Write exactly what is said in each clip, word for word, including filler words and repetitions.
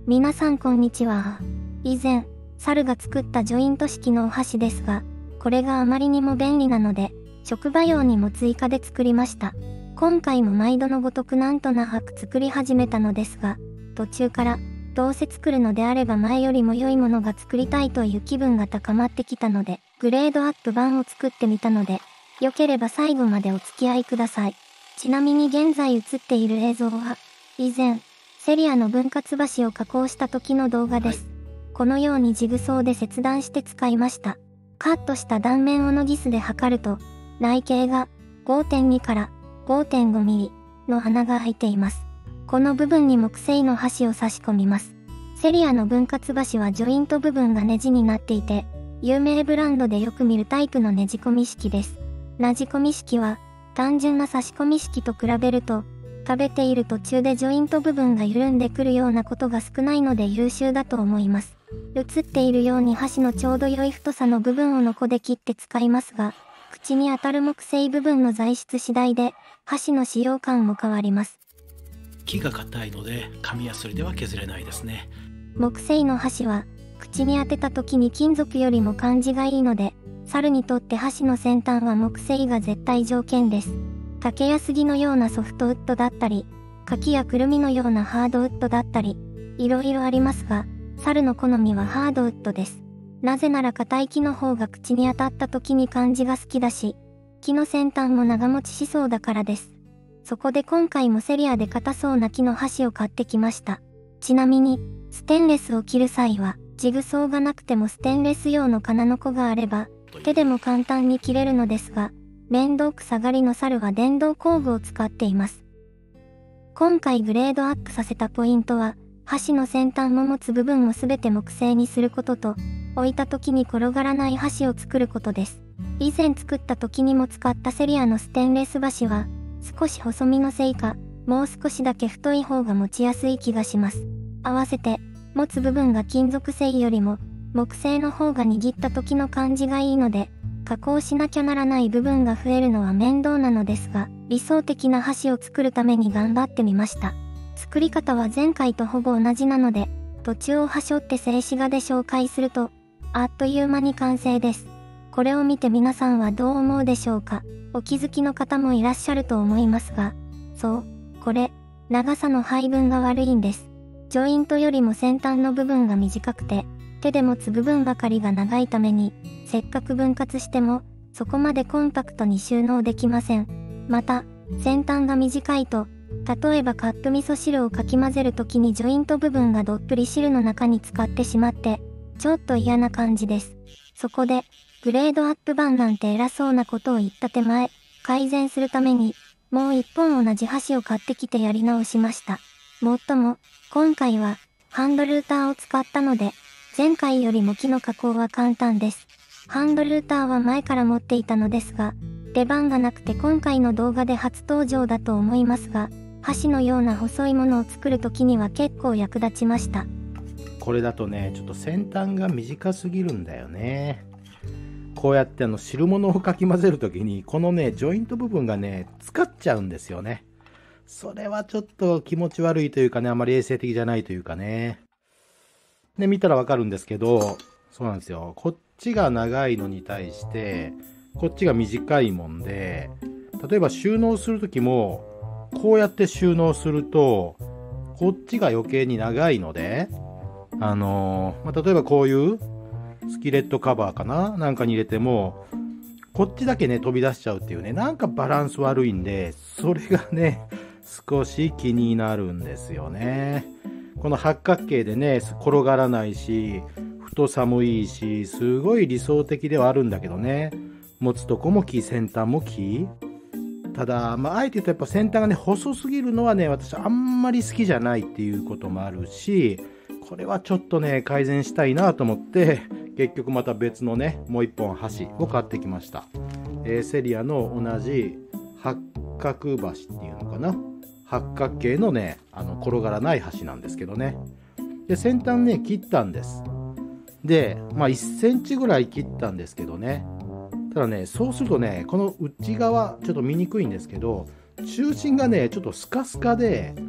皆さんこんにちは。以前、猿が作ったジョイント式のお箸ですが、これがあまりにも便利なので、職場用にも追加で作りました。今回も毎度のごとくなんとなく作り始めたのですが、途中から、どうせ作るのであれば前よりも良いものが作りたいという気分が高まってきたので、グレードアップ版を作ってみたので、良ければ最後までお付き合いください。ちなみに現在映っている映像は、以前、セリアの分割箸を加工した時の動画です。このようにジグソーで切断して使いました。カットした断面をノギスで測ると、内径が ごてんに から ごてんごミリの穴が開いています。この部分に木製の箸を差し込みます。セリアの分割箸はジョイント部分がネジになっていて、有名ブランドでよく見るタイプのねじ込み式です。ねじ込み式は、単純な差し込み式と比べると、食べている途中でジョイント部分が緩んでくるようなことが少ないので優秀だと思います。映っているように箸のちょうど良い太さの部分をノコで切って使いますが、口に当たる木製部分の材質次第で、箸の使用感も変わります。 木が硬いので、紙やすりでは削れないですね。 木製の箸は、口に当てた時に金属よりも感じがいいので、猿にとって箸の先端は木製が絶対条件です。竹や杉のようなソフトウッドだったり、柿やくるみのようなハードウッドだったり、いろいろありますが、猿の好みはハードウッドです。なぜなら硬い木の方が口に当たった時に感じが好きだし、木の先端も長持ちしそうだからです。そこで今回もセリアで硬そうな木の箸を買ってきました。ちなみに、ステンレスを切る際は、ジグソーがなくてもステンレス用の金の子があれば、手でも簡単に切れるのですが、面倒くさがりの猿は電動工具を使っています。今回グレードアップさせたポイントは、箸の先端も持つ部分をすべて木製にすることと、置いた時に転がらない箸を作ることです。以前作った時にも使ったセリアのステンレス箸は、少し細身のせいか、もう少しだけ太い方が持ちやすい気がします。合わせて、持つ部分が金属製よりも、木製の方が握った時の感じがいいので、加工しなきゃならない部分が増えるのは面倒なのですが、理想的な箸を作るために頑張ってみました。作り方は前回とほぼ同じなので、途中を端折って静止画で紹介すると、あっという間に完成です。これを見て皆さんはどう思うでしょうか。お気づきの方もいらっしゃると思いますが、そう、これ、長さの配分が悪いんです。ジョイントよりも先端の部分が短くて、手で持つ部分ばかりが長いために、せっかく分割しても、そこまでコンパクトに収納できません。また、先端が短いと、例えばカップ味噌汁をかき混ぜるときにジョイント部分がどっぷり汁の中に浸かってしまって、ちょっと嫌な感じです。そこで、グレードアップ版なんて偉そうなことを言った手前、改善するために、もう一本同じ箸を買ってきてやり直しました。もっとも、今回は、ハンドルーターを使ったので、前回よりも木の加工は簡単です。ハンドルーターは前から持っていたのですが、出番がなくて今回の動画で初登場だと思いますが、箸のような細いものを作るときには結構役立ちました。 これだとね、ちょっと先端が短すぎるんだよね。こうやってあの汁物をかき混ぜるときに、このね、ジョイント部分がね、使っちゃうんですよね。それはちょっと気持ち悪いというかね、あまり衛生的じゃないというかね。で、見たらわかるんですけど、そうなんですよ。こっちが長いのに対して、こっちが短いもんで、例えば収納するときも、こうやって収納すると、こっちが余計に長いので、あのー、まあ、例えばこういうスキレットカバーかななんかに入れても、こっちだけね、飛び出しちゃうっていうね、なんかバランス悪いんで、それがね、少し気になるんですよね。この八角形でね、転がらないし、太さもいいし、すごい理想的ではあるんだけどね。持つとこも木、先端も木。ただ、まあ、あえて言うとやっぱ先端がね、細すぎるのはね、私あんまり好きじゃないっていうこともあるし、これはちょっとね、改善したいなと思って、結局また別のね、もう一本箸を買ってきました。えー、セリアの同じ八角箸っていうのかな。八角形のね、あの、転がらない箸なんですけどね。で、先端ね、切ったんです。で、まあいっセンチぐらい切ったんですけどね。ただね、そうするとね、この内側、ちょっと見にくいんですけど、中心がね、ちょっとスカスカで、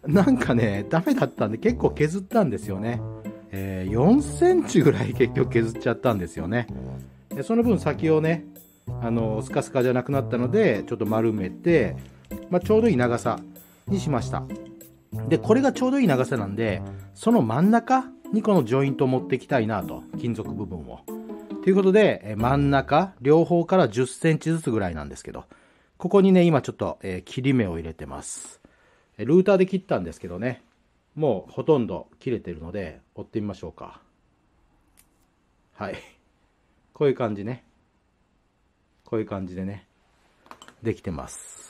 なんかね、ダメだったんで結構削ったんですよね。えー、よんセンチぐらい結局削っちゃったんですよね。でその分先をね、あのスカスカじゃなくなったのでちょっと丸めて、まあ、ちょうどいい長さにしました。でこれがちょうどいい長さなんで、その真ん中にこのジョイントを持っていきたいなと、金属部分をということで、え真ん中両方からじゅっセンチずつぐらいなんですけど、ここにね今ちょっと、えー、切り目を入れてます。ルーターで切ったんですけどね、もうほとんど切れてるので折ってみましょうか。はい、こういう感じね。こういう感じでね、できてます。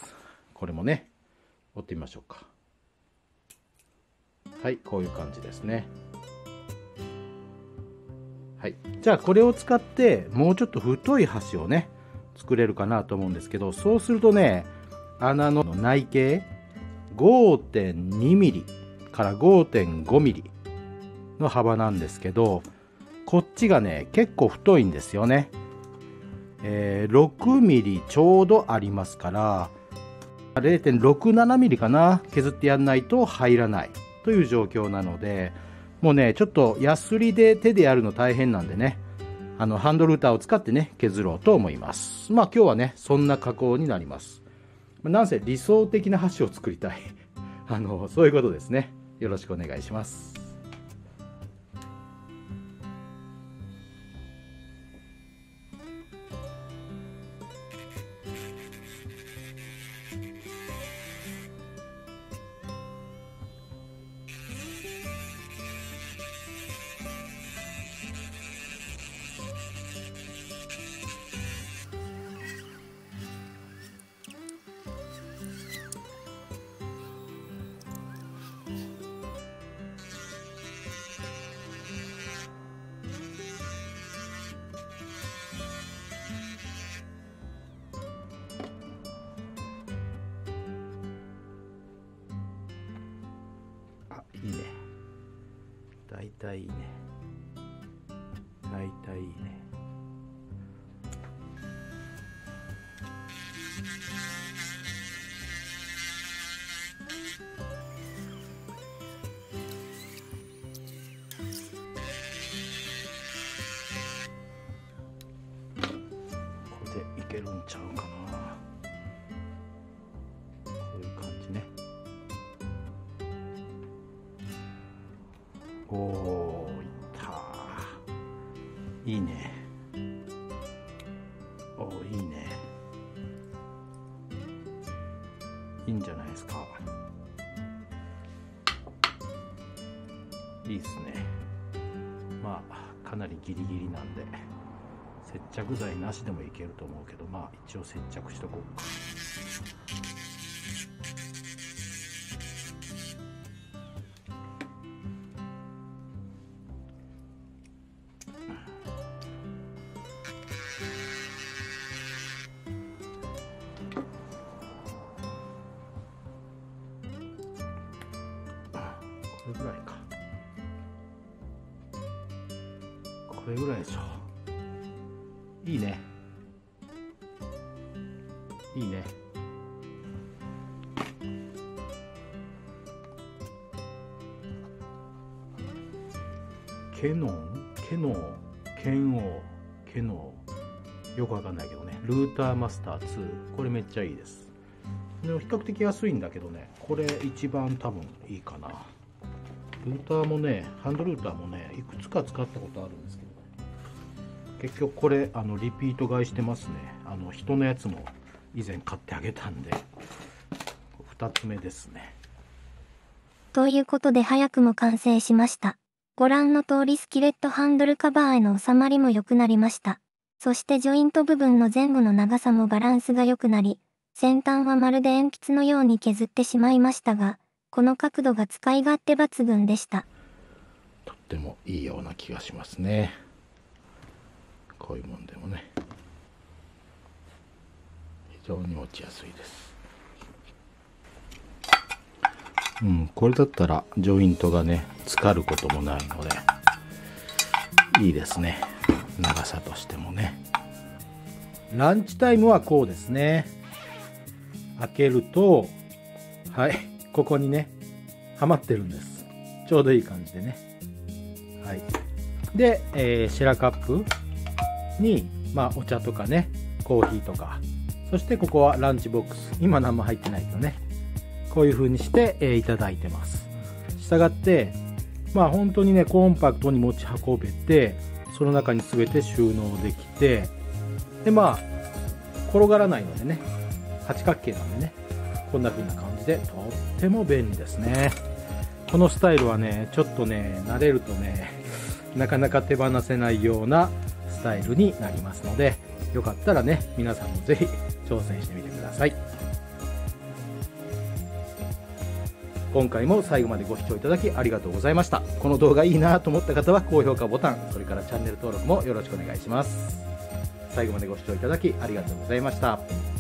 これもね、折ってみましょうか。はい、こういう感じですね。はい。じゃあこれを使ってもうちょっと太い箸をね、作れるかなと思うんですけど、そうするとね、穴の内径 ごてんにミリから ごてんごミリの幅なんですけど、こっちがね、結構太いんですよね。えー、ろくミリちょうどありますから、れいてんろくななミリかな、削ってやんないと入らないという状況なので、もうね、ちょっとヤスリで手でやるの大変なんでね、あのハンドルーターを使ってね、削ろうと思います。まあ今日はね、そんな加工になります。なんせ理想的な箸を作りたい。あの、そういうことですね。よろしくお願いします。いいね。だいたいいいね。だいたいいいね。これでいけるんちゃうかな。こういう感じね。おー、いったー。いいね。おー、いいね。いいんじゃないですか。いいですね。まあかなりギリギリなんで接着剤なしでもいけると思うけど、まあ一応接着しとこうか。これぐらいか。これぐらいでしょ。いいね。いいね。ケノンケノンケンオーケノーよくわかんないけどね。ルーターマスターツー、これめっちゃいいです。でも比較的安いんだけどね、これ一番多分いいかな。ルーターもね、ハンドルーターもね、いくつか使ったことあるんですけどね、結局これあのリピート買いしてますね。あの人のやつも以前買ってあげたんで、ふたつめですね。 ということで早くも完成しました。ご覧の通りスキレットハンドルカバーへの収まりも良くなりました。そしてジョイント部分の前後の長さもバランスが良くなり、先端はまるで鉛筆のように削ってしまいましたが、この角度が使い勝手抜群でした。 とってもいいような気がしますね。こういうもんでもね、非常に落ちやすいです。うん、これだったらジョイントがね、浸かることもないのでいいですね。長さとしてもね。ランチタイムはこうですね。開けると、はい、ここにね、 はまってるんです。ちょうどいい感じでね。はい。で、えー、シェラカップに、まあ、お茶とかね、コーヒーとか、そしてここはランチボックス。今何も入ってないけどね。こういう風にして、えー、いただいてます。したがって、まあ本当にね、コンパクトに持ち運べて、その中に全て収納できて、で、まあ、転がらないのでね、八角形なんでね、こんな風な感じで、とっても便利ですね。このスタイルはね、ちょっとね、慣れるとね、なかなか手放せないようなスタイルになりますので、よかったらね、皆さんもぜひ挑戦してみてください。今回も最後までご視聴いただきありがとうございました。この動画いいなと思った方は高評価ボタン、それからチャンネル登録もよろしくお願いします。最後までご視聴いただきありがとうございました。